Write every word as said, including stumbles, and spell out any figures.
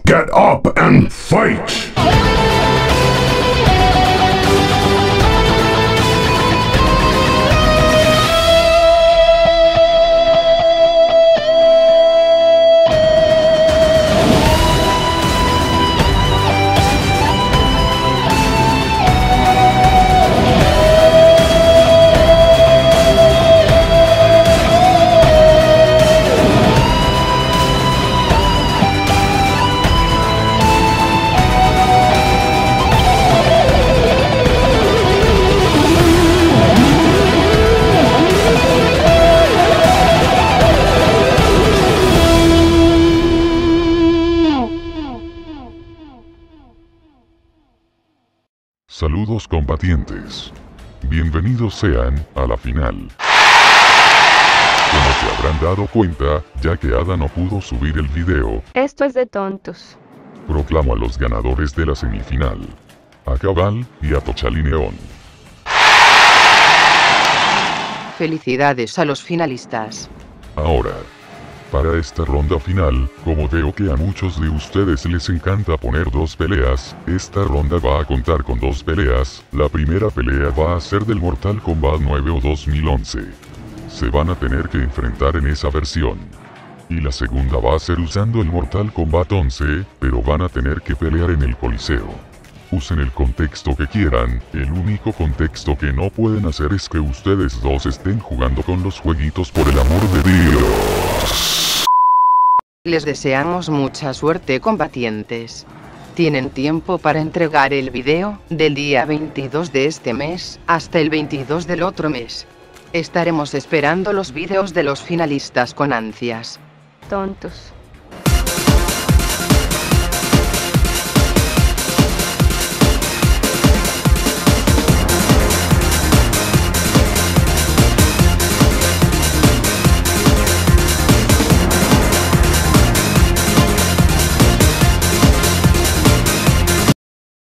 Get up and fight! Saludos combatientes. Bienvenidos sean a la final. Como se habrán dado cuenta, ya que Ada no pudo subir el video, Esto es de tontos. proclamo a los ganadores de la semifinal. A Cabal y a Tochalineón. Felicidades a los finalistas. Ahora, para esta ronda final, como veo que a muchos de ustedes les encanta poner dos peleas, esta ronda va a contar con dos peleas. La primera pelea va a ser del Mortal Kombat nueve o dos mil once. Se van a tener que enfrentar en esa versión. Y la segunda va a ser usando el Mortal Kombat once, pero van a tener que pelear en el Coliseo. Usen el contexto que quieran, el único contexto que no pueden hacer es que ustedes dos estén jugando con los jueguitos, por el amor de Dios. Les deseamos mucha suerte, combatientes. Tienen tiempo para entregar el video, del día veintidós de este mes, hasta el veintidós del otro mes. Estaremos esperando los videos de los finalistas con ansias. Tontos.